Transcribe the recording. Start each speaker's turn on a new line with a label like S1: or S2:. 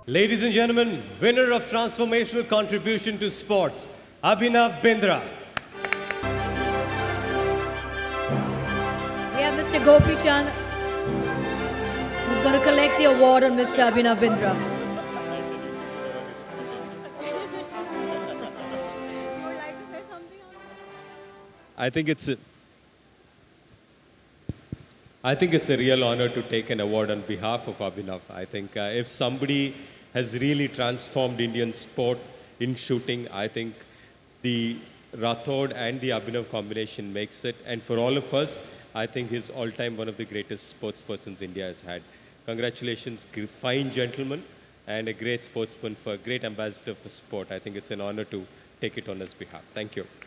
S1: Ladies and gentlemen, winner of Transformational Contribution to Sports, Abhinav Bindra.
S2: We have Mr. Gopi Chand, who's going to collect the award on Mr. Abhinav Bindra.
S3: You would like to say something on that?
S1: I think it's a real honor to take an award on behalf of Abhinav. I think if somebody has really transformed Indian sport in shooting, I think the Rathod and the Abhinav combination makes it. And for all of us, I think he's all-time one of the greatest sportspersons India has had. Congratulations, fine gentleman, and a great sportsman, for a great ambassador for sport. I think it's an honor to take it on his behalf. Thank you.